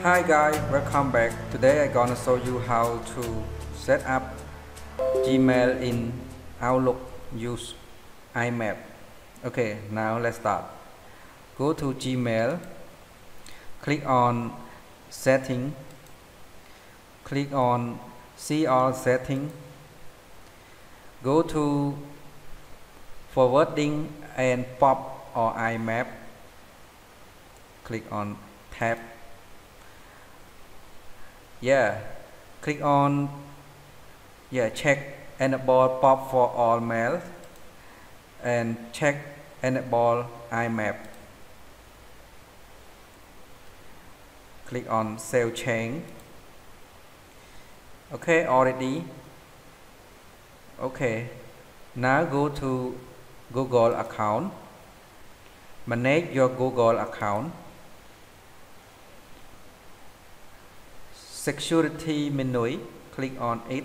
Hi guys, welcome back. Today I'm gonna show you how to set up Gmail in Outlook use IMAP. Okay, now let's start. Go to Gmail, click on setting, click on see all setting, go to forwarding and pop or IMAP, click on tab. Click on check enable pop for all mail and check enable IMAP. Click on save change. Okay, already. Okay, now go to Google account. Manage your Google account. Security menu, click on it.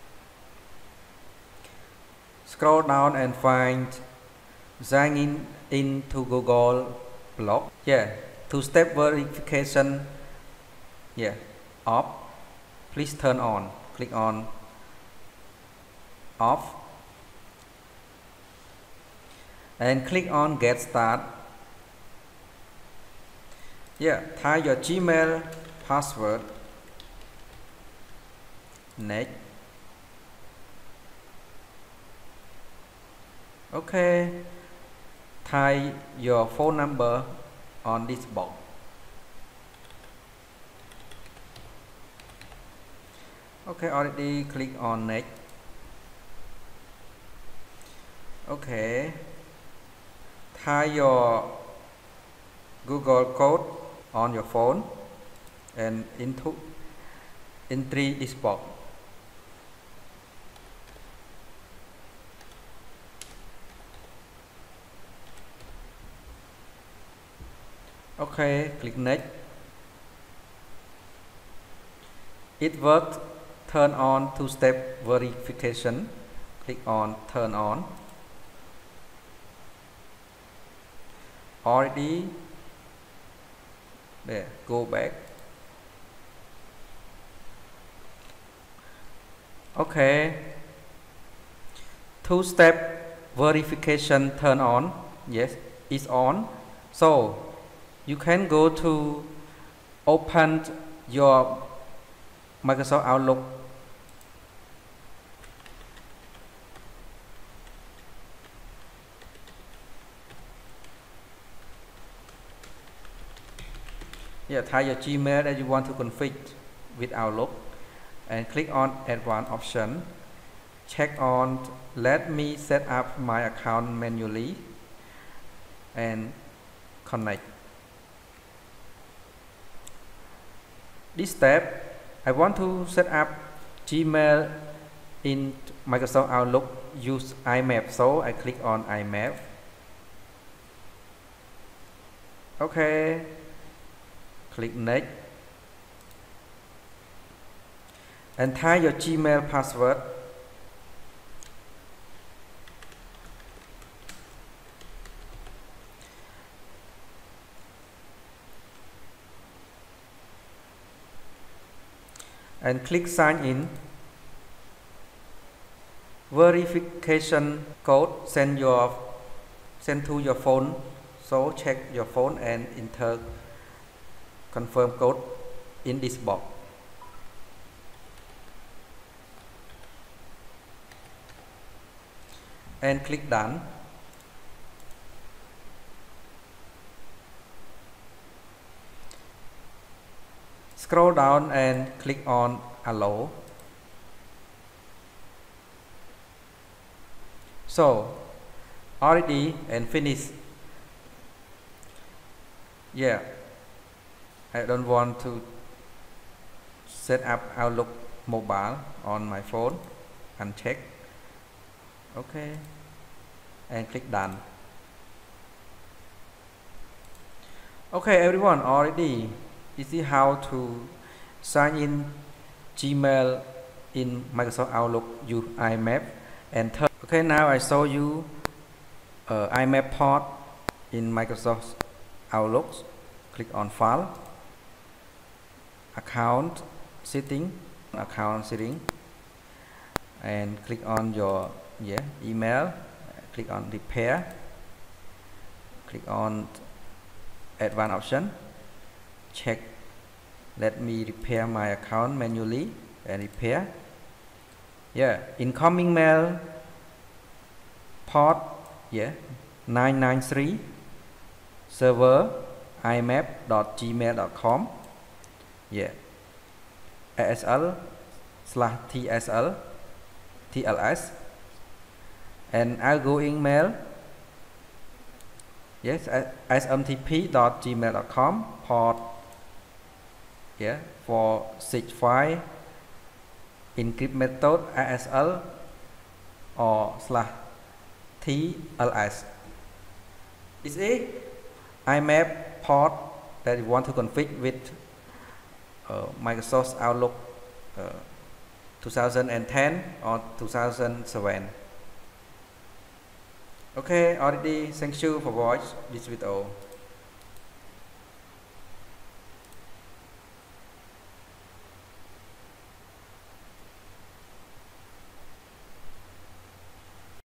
Scroll down and find sign in into Google blog. Two-step verification off. Please turn on. Click on off and click on get start. Type your Gmail password. Next. Okay, type your phone number on this box. Okay, already click on next. Okay, type your Google code on your phone and entry this box. Okay, click next. It worked. Turn on two-step verification. Click on turn on. Already there, go back. Okay, two-step verification turn on. Yes, it's on. So you can go to open your Microsoft Outlook. Type your Gmail that you want to configure with Outlook and click on advanced option. Check on let me set up my account manually and connect. This step, I want to set up Gmail in Microsoft Outlook use IMAP, so I click on IMAP. Okay, click next and type your Gmail password. And click sign in. Verification code send to your phone. So check your phone and enter confirm code in this box. And click done. Scroll down and click on allow. So already and finished. I don't want to set up Outlook mobile on my phone. Uncheck. Okay, and click done. Okay, everyone, already you see how to sign in Gmail in Microsoft Outlook use IMAP and turn. Okay, now I show you IMAP port in Microsoft Outlook. Click on file. account setting, and click on your email, click on repair, click on advanced option, check let me repair my account manually and repair. Incoming mail port 993 server imap.gmail.com ASL/TSL/TLS, and outgoing mail smtp.gmail.com port 465 encrypt method ASL or /TLS. This is IMAP port that you want to configure with Microsoft Outlook 2010 or 2007. Okay, already thank you for watching this video.